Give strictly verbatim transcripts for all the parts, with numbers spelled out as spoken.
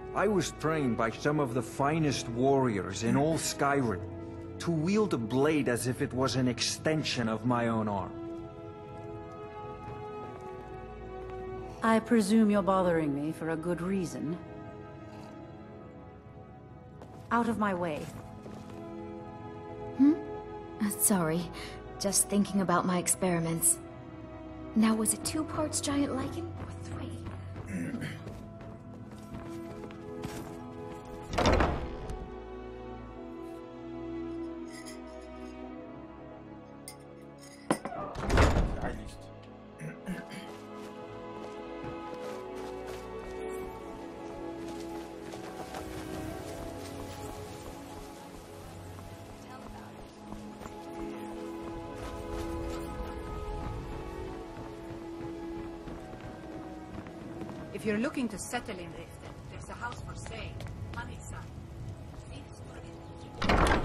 I was trained by some of the finest warriors in all Skyrim to wield a blade as if it was an extension of my own arm. I presume you're bothering me for a good reason. Out of my way. Hmm? Uh, sorry. Just thinking about my experiments. Now, was it two parts giant lichen, or three? If you're looking to settle in Riften, there's a house for sale. Honeysuckle. Seems pretty.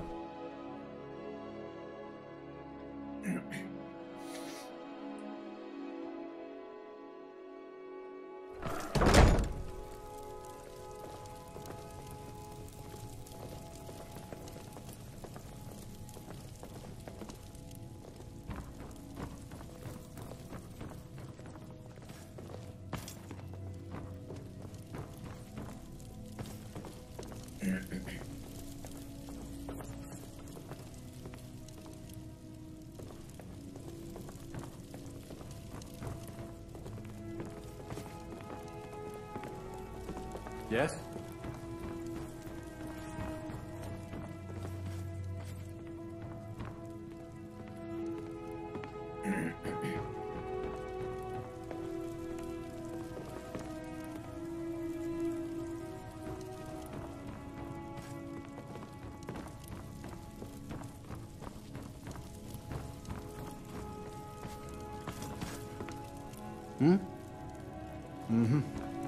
Yes? Hmm? Mm-hmm.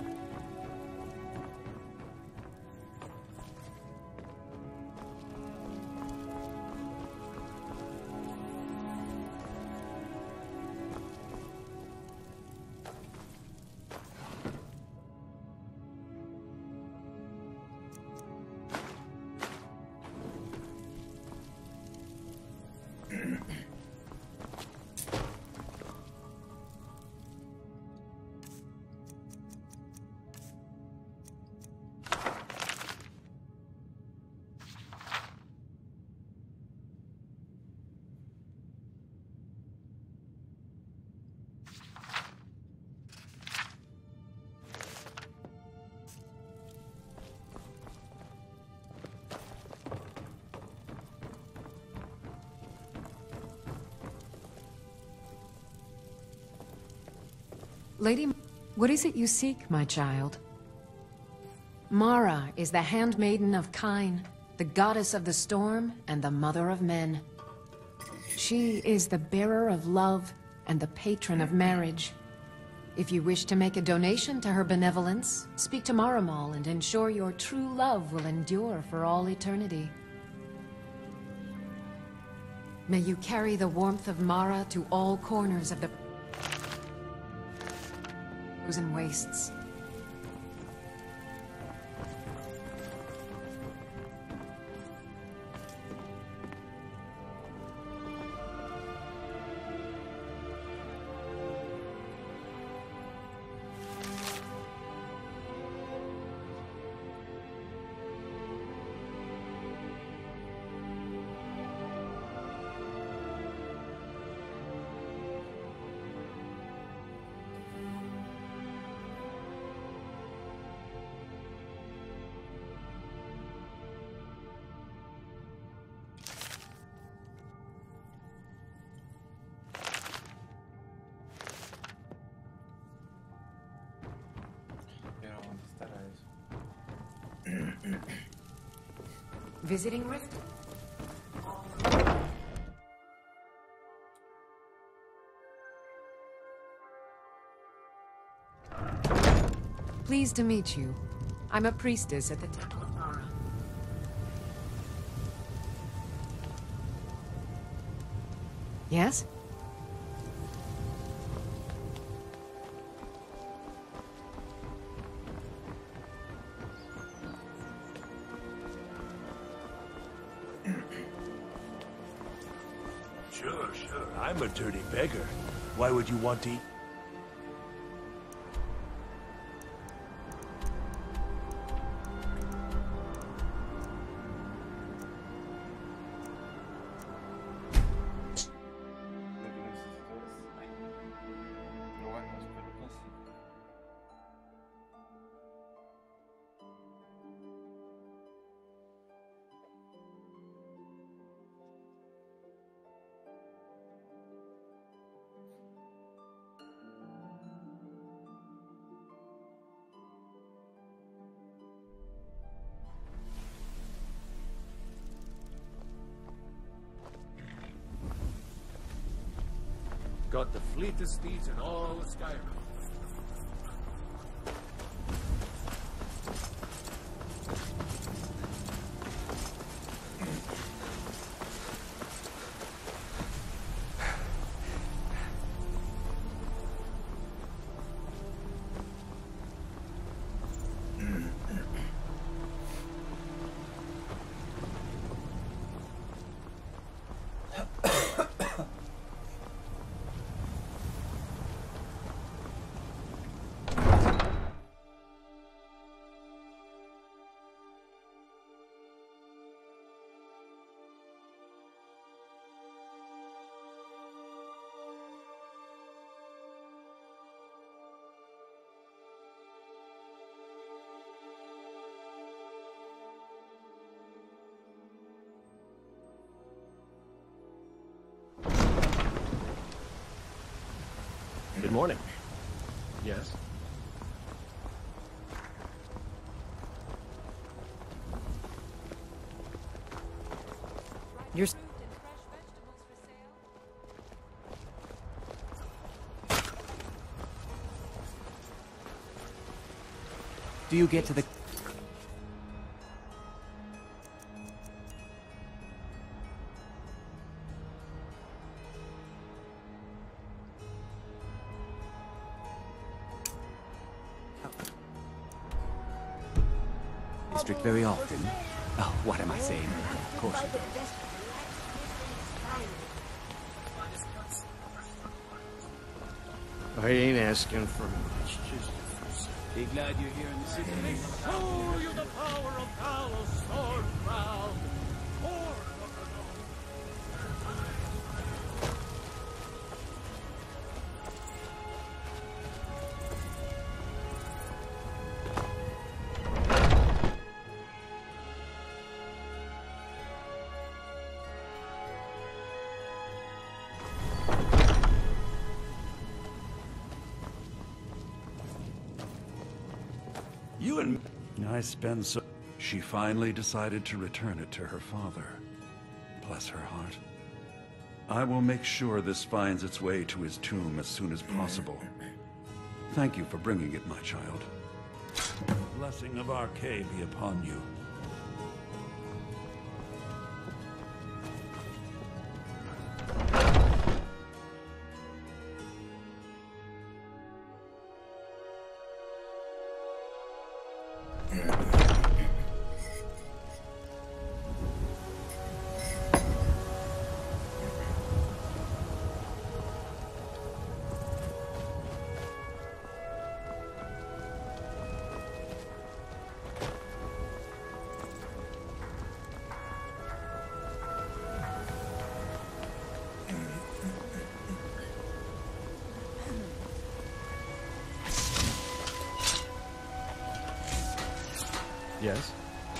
Lady, what is it you seek, my child? Mara is the handmaiden of Kyne, the goddess of the storm and the mother of men. She is the bearer of love and the patron of marriage. If you wish to make a donation to her benevolence, speak to Maramal and ensure your true love will endure for all eternity. May you carry the warmth of Mara to all corners of the frozen wastes. Visiting Rift? Pleased to meet you. I'm a priestess at the Temple of Mara. Yes? Sure, sure. I'm a dirty beggar. Why would you want to eat? Got the fleetest steeds in all of Skyrim. Good morning. Yes? You're... Do you get to the... district very often? Oh, what am I saying? Of course. I ain't asking for much, just Be glad you're here in the city. Show you the power of Talos Stormcrown! You and I spend so... She finally decided to return it to her father. Bless her heart. I will make sure this finds its way to his tomb as soon as possible. Thank you for bringing it, my child. The blessing of Arkay be upon you. Yes?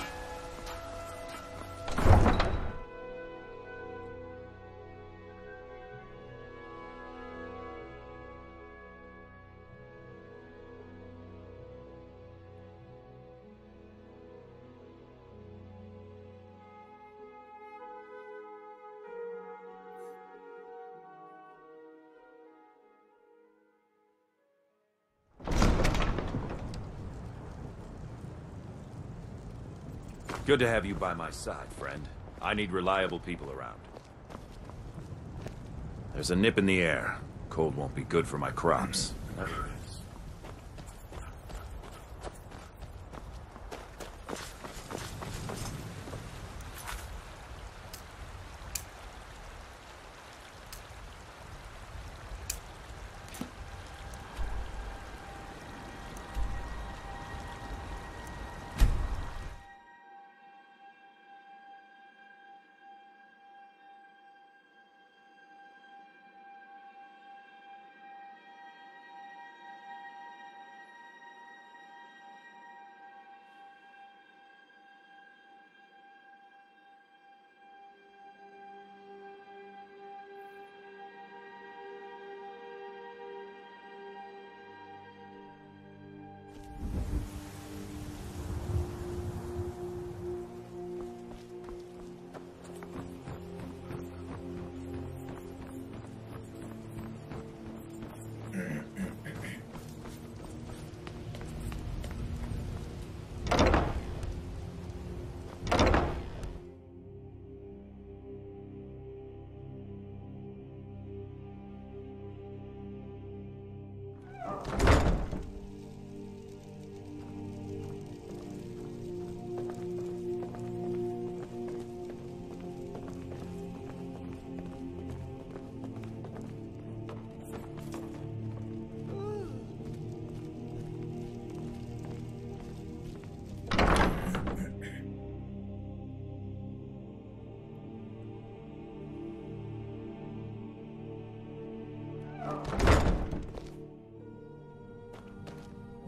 Good to have you by my side, friend. I need reliable people around. There's a nip in the air. Cold won't be good for my crops. Never is.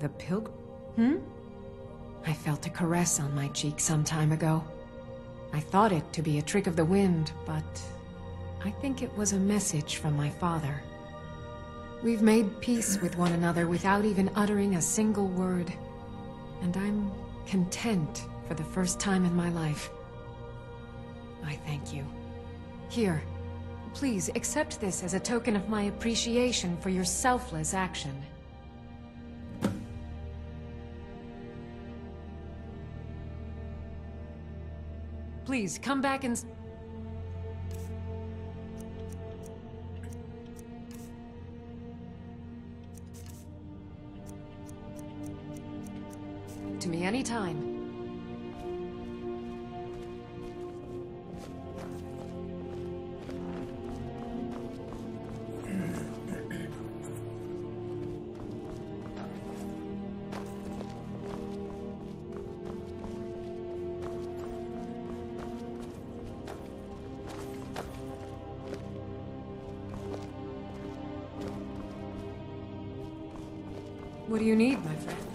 The pilg... Hmm? I felt a caress on my cheek some time ago. I thought it to be a trick of the wind, but I think it was a message from my father. We've made peace with one another without even uttering a single word. And I'm content for the first time in my life. I thank you. Here, please accept this as a token of my appreciation for your selfless action. Please, come back and... to me anytime. What do you need, my friend?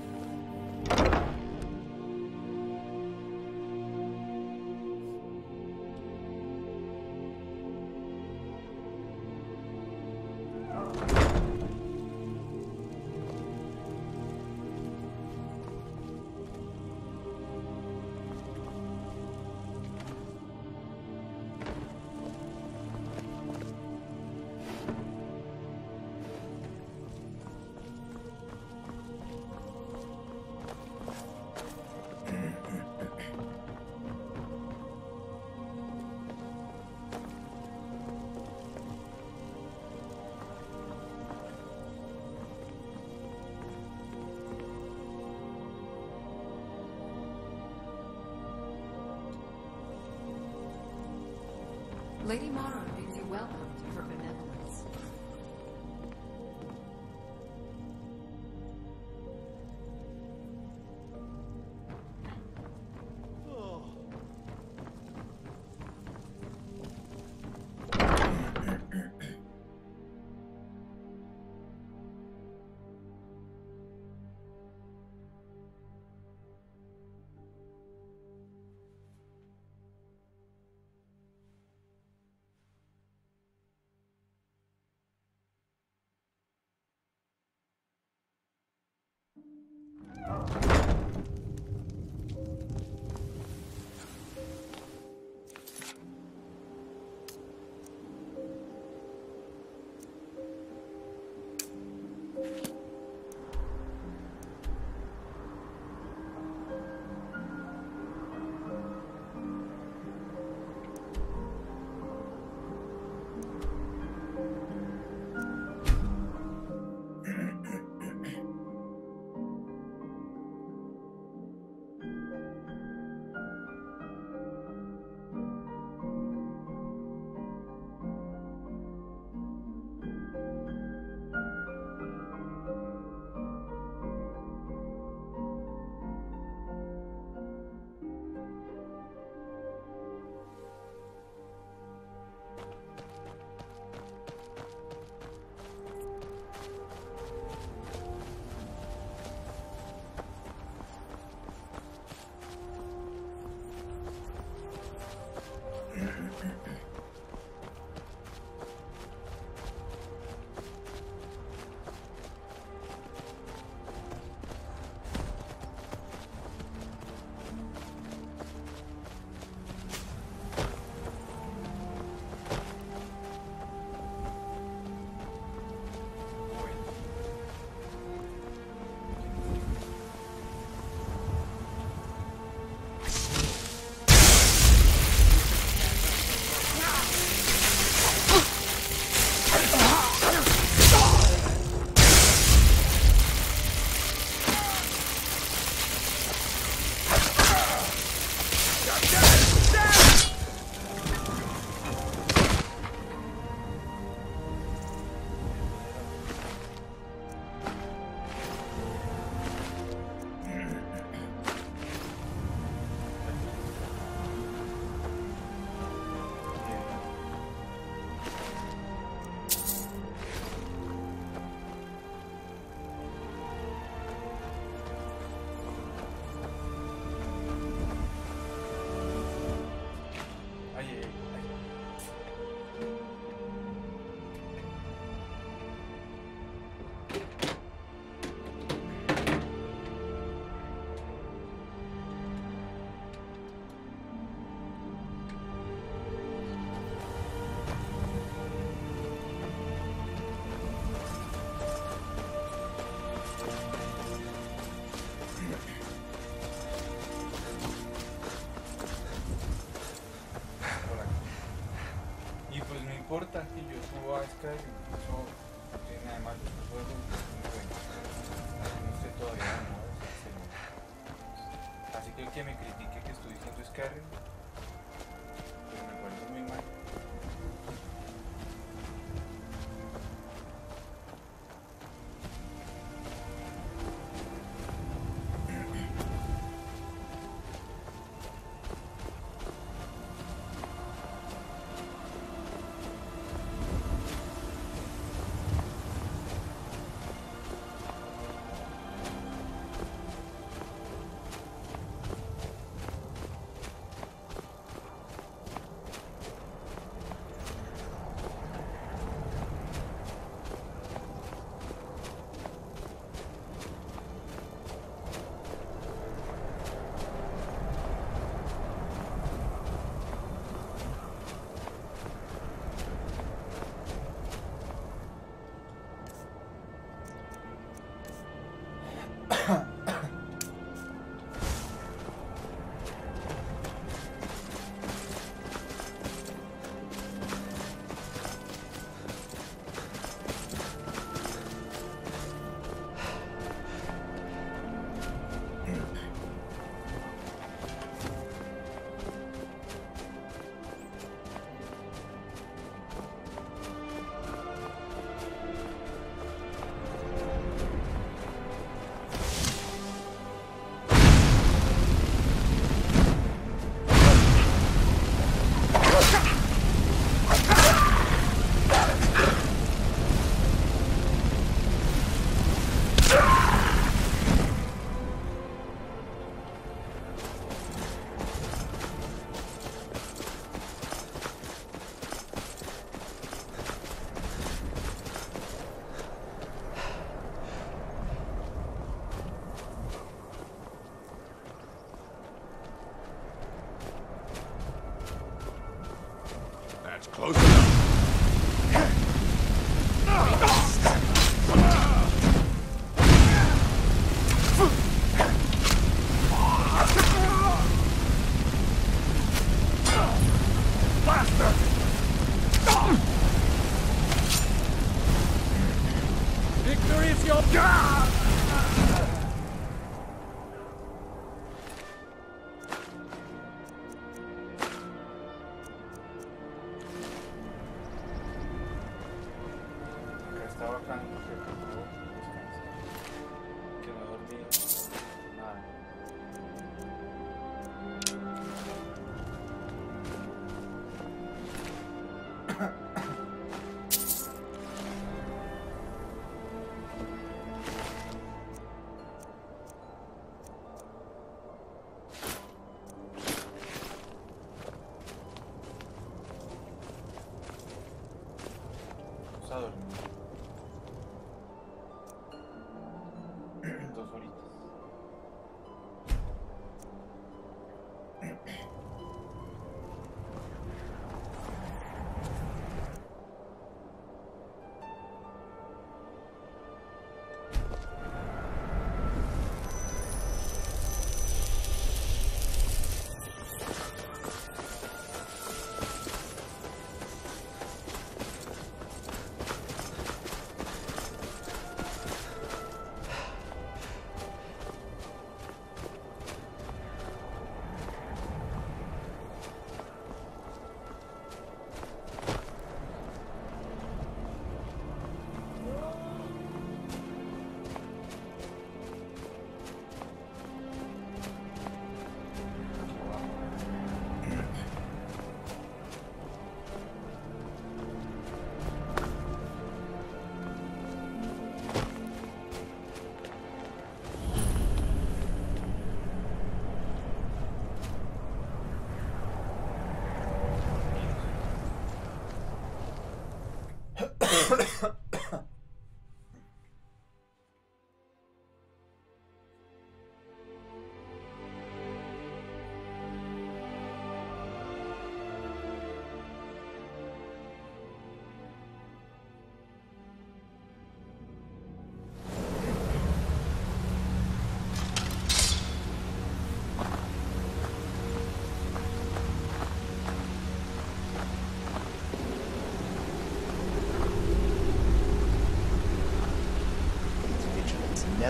Lady Mara bids you welcome to her benevolence. jugó a Skyrim, eso no tiene nada de malo, este juego es muy bueno. No sé todavía nada, así que el que me critique que estoy diciendo Skyrim, pero me parece muy mal. Close enough. Blaster! Victory is your... Está bacán, porque puedo descansar, que no he dormido nada. Vamos a dormir. Dos horitas.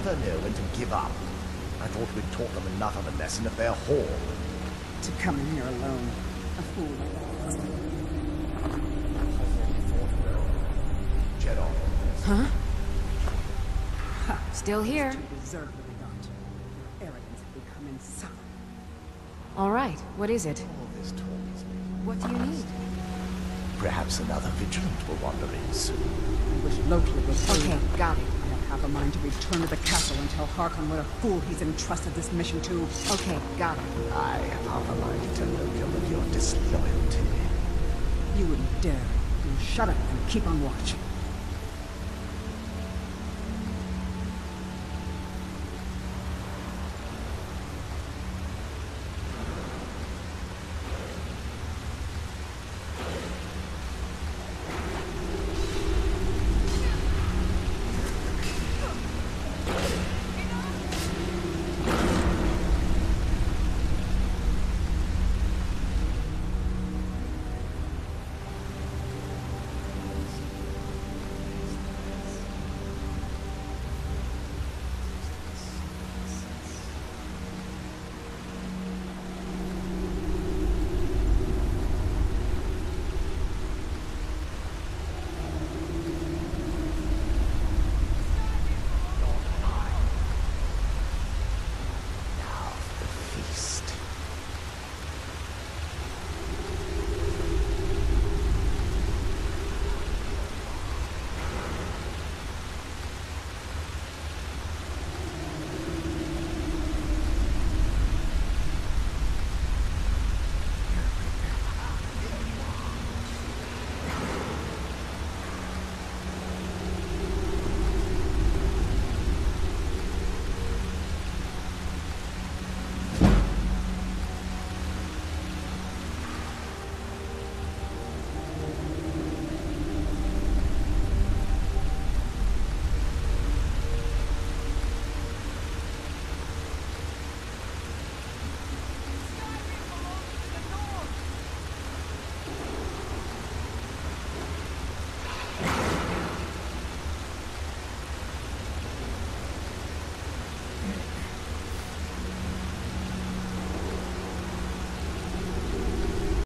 never know when to give up. I thought we'd taught them enough of a lesson at their hall. To come in here alone. A fool like that. Jedon. Huh? Still here. You deserve what we got. Your arrogance had become insufferable. All right, what is it? All this talk is making... What do you need? Perhaps another vigilant will wander in soon. I wish locally was free. Okay, got it. I have half a mind to return to the castle and tell Harkon what a fool he's entrusted this mission to. Okay, got it. I have half a mind to tell Lokiel of your disloyalty. You wouldn't dare. You shut up and keep on watch.